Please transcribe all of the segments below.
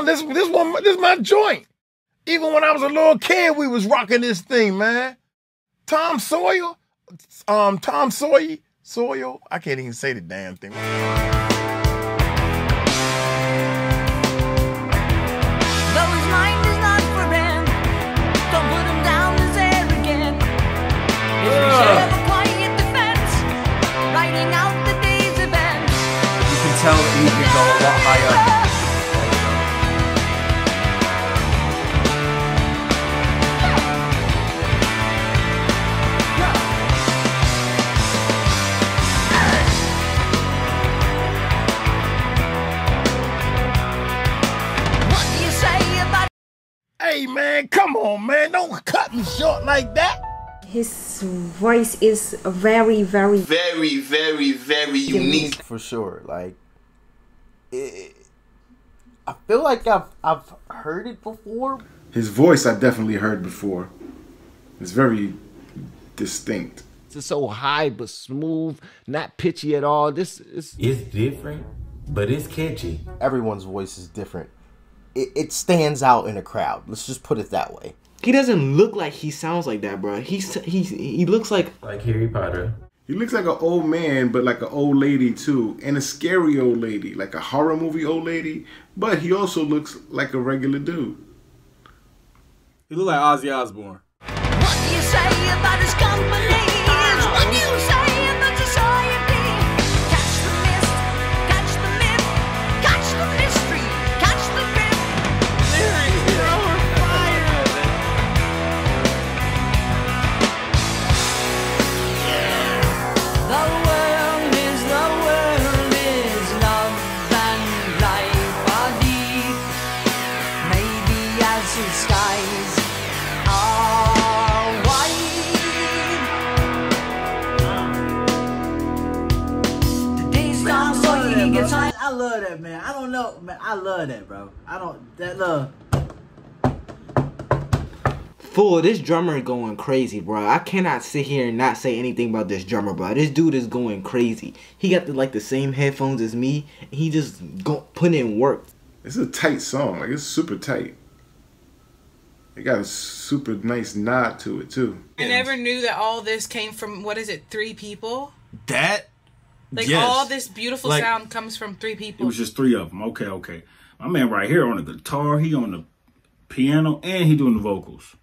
No, this is my joint. Even when I was a little kid, we was rocking this thing, man. Tom Sawyer, I can't even say the damn thing. Tell that he can go a lot higher. What do you say about? Hey man, come on man, don't cut me short like that. His voice is very unique. For sure. Like, I feel like I've heard it before. His voice I definitely heard before. It's very distinct. It's so high but smooth, not pitchy at all. It's different, but it's catchy. Everyone's voice is different. It stands out in a crowd. Let's just put it that way. He doesn't look like he sounds like that, bro. He looks like Harry Potter. He looks like an old man, but like an old lady too, and a scary old lady, like a horror movie old lady. But he also looks like a regular dude. He looks like Ozzy Osbourne. What do you say about his company? What do you say about society? Catch the mist, catch the myth, catch the mystery, catch the myth. The world is love and life are deep. Maybe as the skies are wide. The days down so you can get tired. I love that, man. I don't know, man. I love that, bro. That love. Fool, this drummer is going crazy, bro. I cannot sit here and not say anything about this drummer, bro. This dude is going crazy. He got the same headphones as me. And he just putting in work. It's a tight song. Like, it's super tight. It got a super nice nod to it too. I never knew that all this came from, what is it, 3 people? That? Like, yes. all this beautiful Like, sound comes from 3 people. It was just 3 of them. Okay. My man right here on the guitar, he on the piano, and he doing the vocals.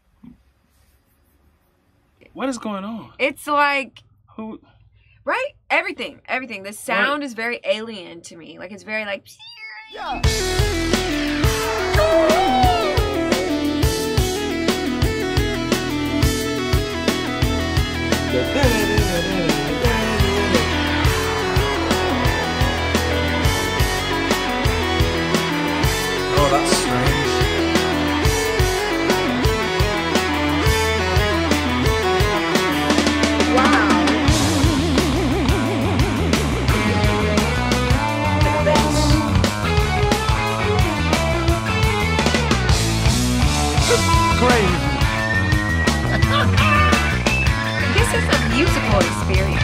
What is going on? It's like, Who? right? Everything. The sound is very alien to me. Like, it's very like, Yeah. Oh, that's strange. this is a musical experience.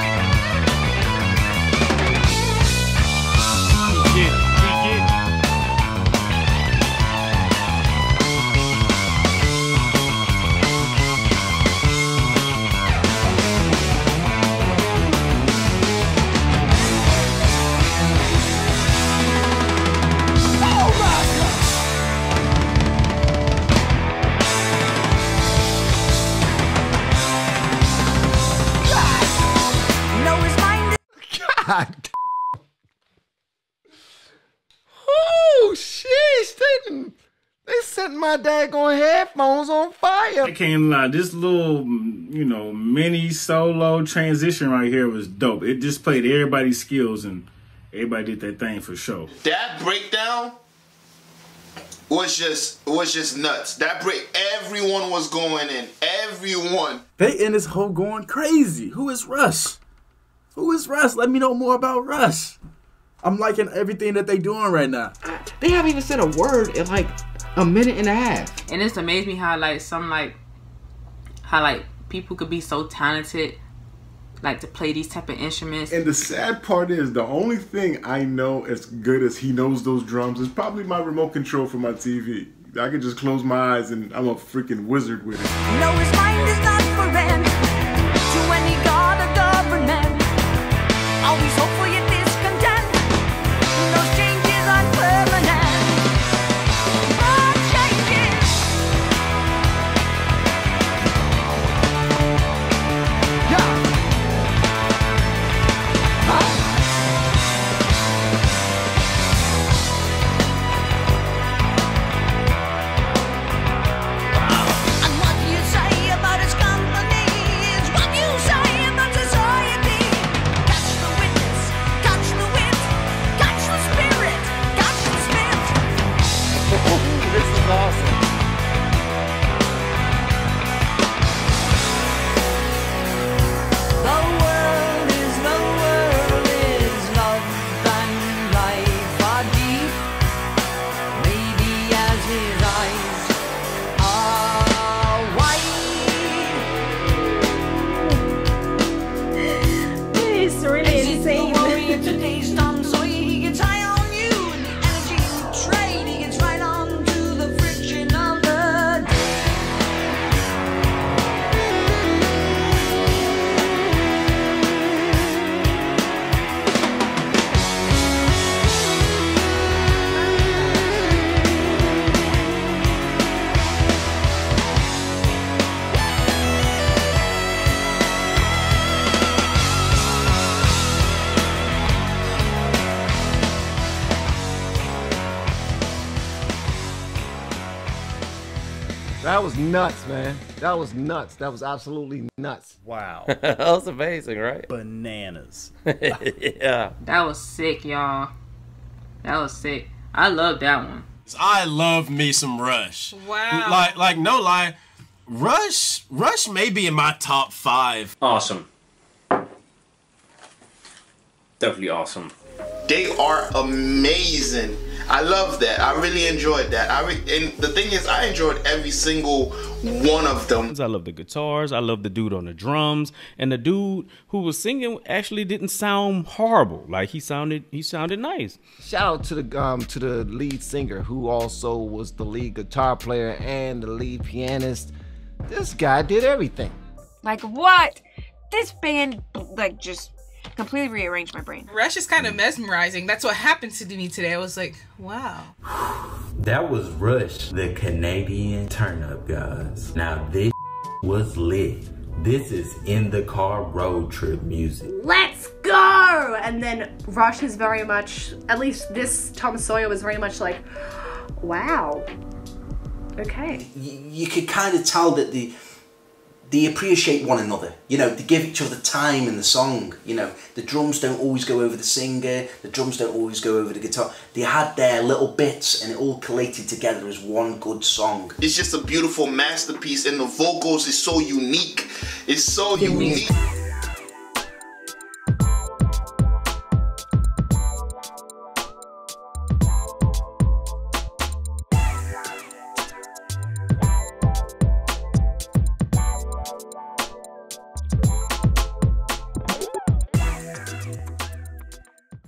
God. Oh, sheesh. They set my daggone headphones on fire. I can't lie. This little, mini solo transition right here was dope. It just played everybody's skills and everybody did their thing for sure. That breakdown was just nuts. Everyone was going in. Everyone. They in this whole going crazy. Who is Russ? Let me know more about Russ. I'm liking everything that they doing right now. They haven't even said a word in like a minute and a half. And it's amazed me how how people could be so talented like to play these type of instruments. And the sad part is, the only thing I know as good as he knows those drums is probably my remote control for my TV. I can just close my eyes and I'm a freaking wizard with it. No, his mind is not for rent to any god or government. Always hopeful yet discontent. Those changes aren't permanent. But changes. Yeah. And what you say about his company is what you say about society. Catch the witness, catch the wit, catch the spirit, catch the spit. This is awesome. The world is love and life are deep. Maybe as his eyes are wide. It's really insane. The worry of today's Tom Sawyer, he gets high on you, and the energy you trade, he gets right on to the friction of the day. That was nuts, man. That was nuts. That was absolutely nuts. Wow. That was amazing, right? Bananas. Yeah. That was sick, y'all. That was sick. I love that one. I love me some Rush. Wow. Like no lie, Rush may be in my top 5. Awesome. Definitely awesome. They are amazing. I love that. I really enjoyed that. And the thing is, I enjoyed every single one of them. I love the guitars. I love the dude on the drums, and the dude who was singing actually didn't sound horrible. Like he sounded nice. Shout out to the lead singer, who also was the lead guitar player and the lead pianist. This guy did everything. Like what? This band like just completely rearranged my brain. Rush is kind of mesmerizing. That's what happened to me today. I was like, wow. That was Rush, the Canadian turn up, guys. Now this was lit. This is in the car road trip music. Let's go! And then Rush is very much, at least this Tom Sawyer was very much like, wow. Okay. You could kind of tell that they appreciate one another. You know, they give each other time in the song. You know, the drums don't always go over the singer, the drums don't always go over the guitar. They had their little bits and it all collated together as one good song. It's just a beautiful masterpiece, and the vocals is so unique. It's so unique.